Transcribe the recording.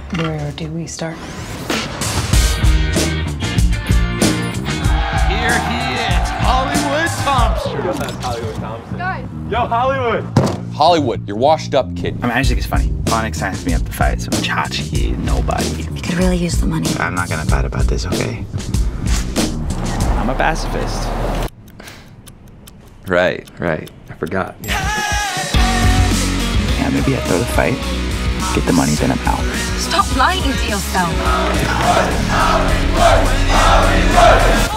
Where do we start? Here he is, Hollywood Thompson. Yo, that's Hollywood Thompson. Guys. Yo, Hollywood. Hollywood, you're washed up, kid. I just think it's funny. Clauneck signs me up to fight some tchotchke nobody. You could really use the money. I'm not gonna fight about this, okay? I'm a pacifist. Right. I forgot. Yeah, maybe after the fight, get the money, then I'm out. Stop lying to yourself.